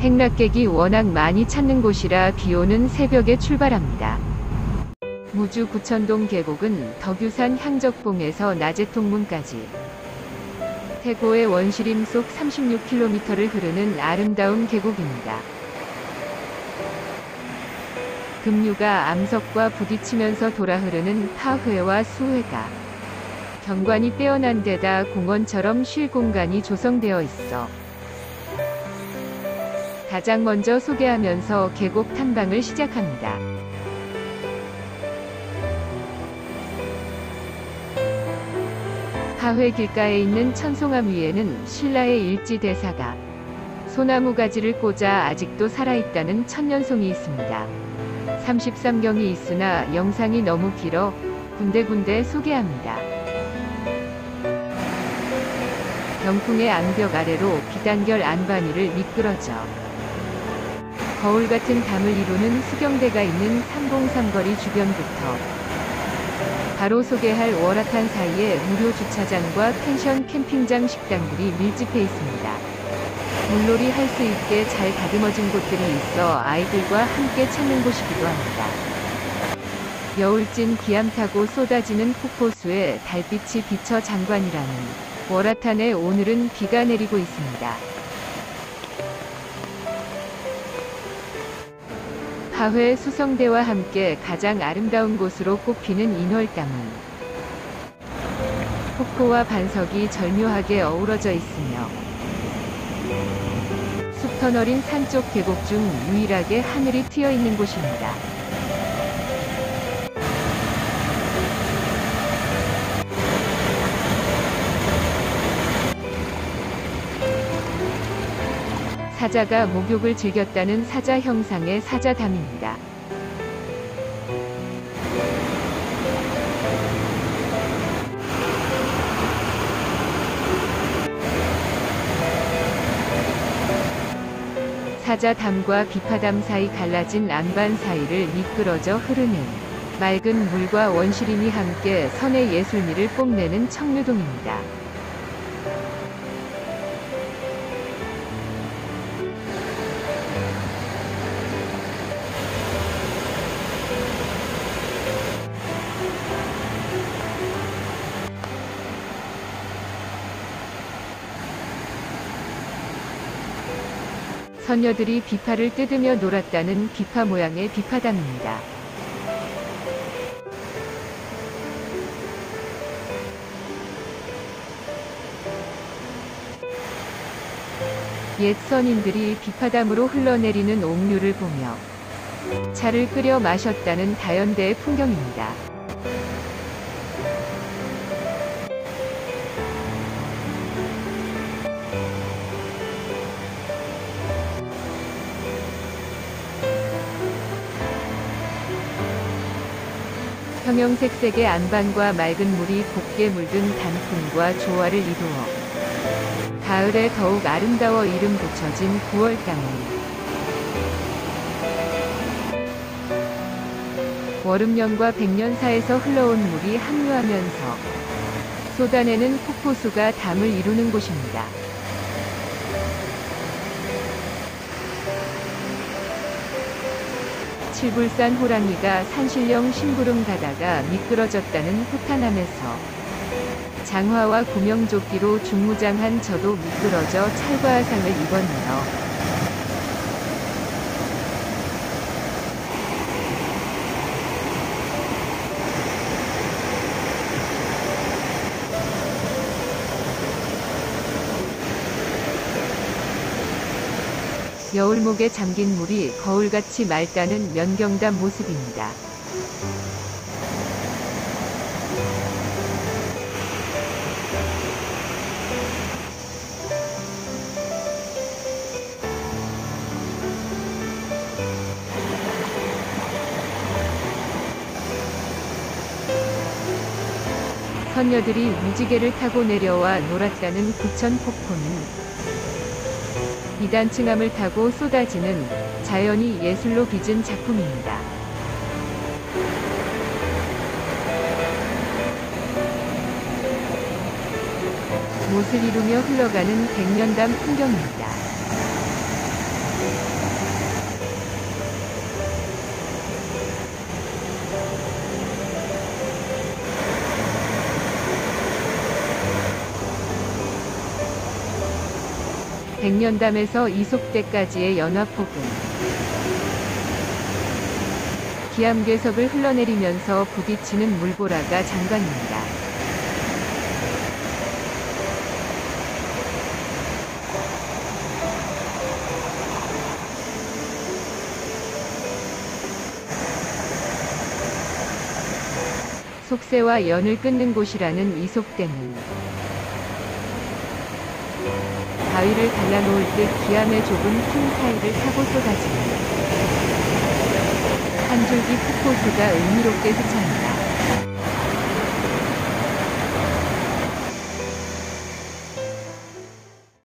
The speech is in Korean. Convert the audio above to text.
행락객이 워낙 많이 찾는 곳이라 비오는 새벽에 출발합니다. 무주 구천동 계곡은 덕유산 향적봉에서 나제통문까지 태고의 원시림 속 36km를 흐르는 아름다운 계곡입니다. 급류가 암석과 부딪히면서 돌아 흐르는 하회와 수회가 경관이 빼어난 데다 공원처럼 쉴 공간이 조성되어 있어 가장 먼저 소개하면서 계곡 탐방을 시작합니다. 하회 길가에 있는 천송암 위에는 신라의 일지 대사가 소나무 가지를 꽂아 아직도 살아있다는 천년송이 있습니다. 33경이 있으나 영상이 너무 길어 군데군데 소개합니다. 병풍의 암벽 아래로 비단결 안반위를 미끄러져 거울 같은 담을 이루는 수경대가 있는 삼봉삼거리 주변부터 바로 소개할 월화탄 사이에 무료 주차장과 펜션 캠핑장 식당들이 밀집해 있습니다. 물놀이 할 수 있게 잘 다듬어진 곳들이 있어 아이들과 함께 찾는 곳이기도 합니다. 여울진 기암 타고 쏟아지는 폭포수에 달빛이 비쳐 장관이라는 월화탄에 오늘은 비가 내리고 있습니다. 하회 수성대와 함께 가장 아름다운 곳으로 꼽히는 인월당은 폭포와 반석이 절묘하게 어우러져 있으며 숲터 어린 산쪽 계곡 중 유일하게 하늘이 트여 있는 곳입니다. 사자가 목욕을 즐겼다는 사자 형상의 사자담입니다. 사자담과 비파담 사이 갈라진 안반 사이를 미끄러져 흐르는 맑은 물과 원시림이 함께 선의 예술미를 뽐내는 청류동입니다. 선녀들이 비파를 뜯으며 놀았다는 비파 모양의 비파담입니다. 옛 선인들이 비파담으로 흘러내리는 옥류를 보며 차를 끓여 마셨다는 다연대의 풍경입니다. 형형색색의 안반과 맑은 물이 곱게 물든 단풍과 조화를 이루어 가을에 더욱 아름다워 이름 붙여진 9월당은 월음년과 백년사에서 흘러온 물이 합류하면서 쏟아내는 폭포수가 담을 이루는 곳입니다. 칠불산 호랑이가 산신령 심부름 가다가 미끄러졌다는 후탄함에서 장화와 구명조끼로 중무장한 저도 미끄러져 찰과상을 입었네요. 여울목에 잠긴 물이 거울같이 맑다는 면경담 모습입니다. 선녀들이 무지개를 타고 내려와 놀았다는 부천폭포는 이단층암을 타고 쏟아지는 자연이 예술로 빚은 작품입니다. 못을 이루며 흘러가는 백년담 풍경입니다. 백년담에서 이솝대까지의 연화폭은 기암괴석을 흘러내리면서 부딪히는 물보라가 장관입니다. 속세와 연을 끊는 곳이라는 이솝대는 바위를 갈라놓을 듯 기암의 좁은 틈 사이를 타고 쏟아지는 한 줄기 폭포수가 의미롭게 흐창합니다.